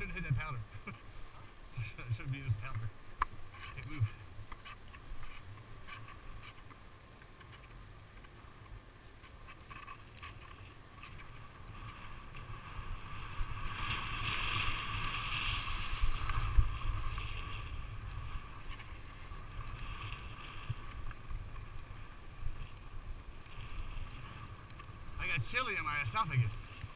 shouldn't hit that powder. I shouldn't be this powder. Hey, move. I got chili in my esophagus.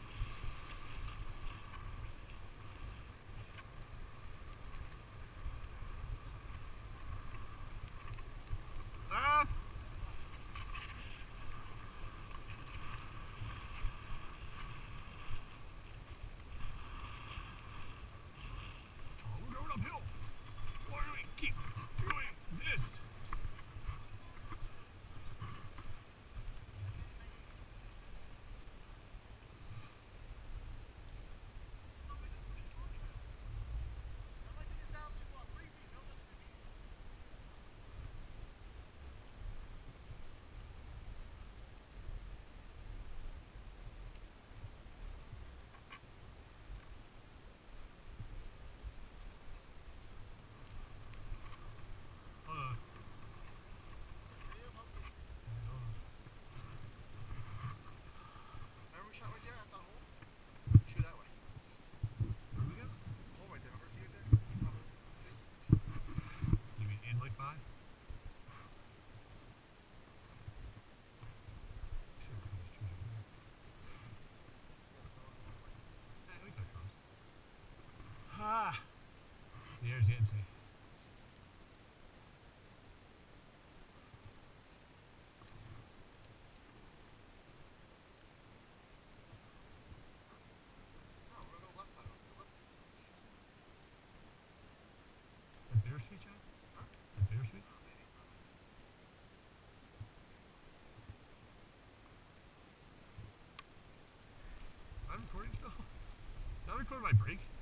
Ah! Oh, we're going uphill. Why do we keep doing this? Ah, the air's getting to me. That bittersweet, John? Huh? That bittersweet? I'm recording still? Did I record my break?